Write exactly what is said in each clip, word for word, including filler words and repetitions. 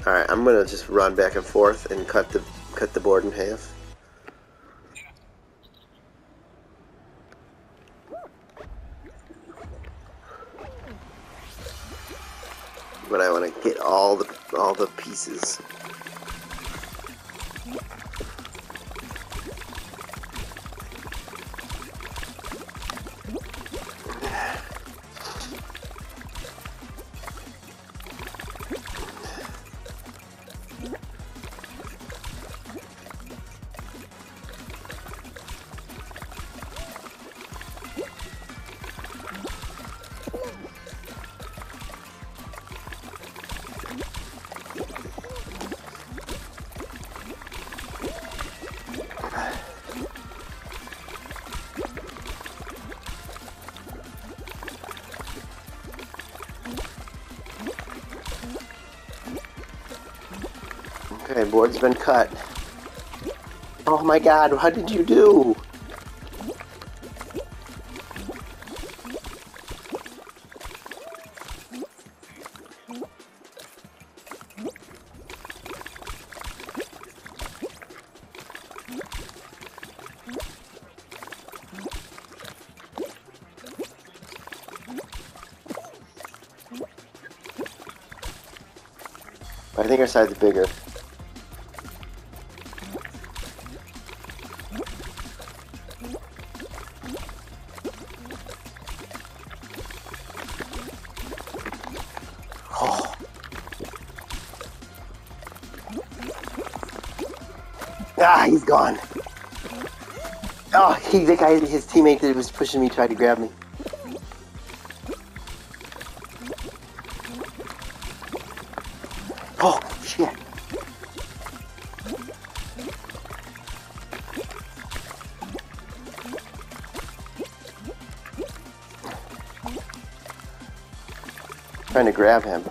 Alright, I'm gonna just run back and forth and cut the cut the board in half. But I want to get all the all the pieces. Okay, board's been cut. Oh my god, what did you do? I think our side's bigger. Oh. Ah, he's gone. Oh, he, the guy, his teammate that was pushing me tried to grab me. Oh, shit. Trying to grab him.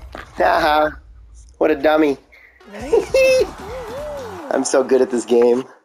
Haha, what a dummy. I'm so good at this game.